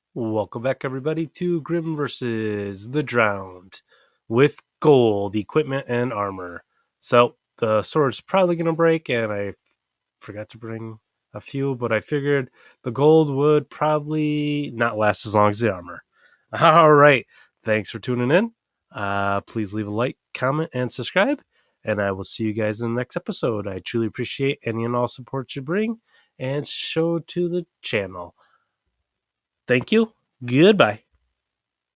Welcome back, everybody, to Grim versus the Drowned with gold equipment and armor. So the sword's probably going to break, and I forgot to bring a few, but I figured the gold would probably not last as long as the armor. All right. Thanks for tuning in. Please leave a like, comment, and subscribe, and I will see you guys in the next episode. I truly appreciate any and all support you bring and show to the channel. Thank you. Goodbye.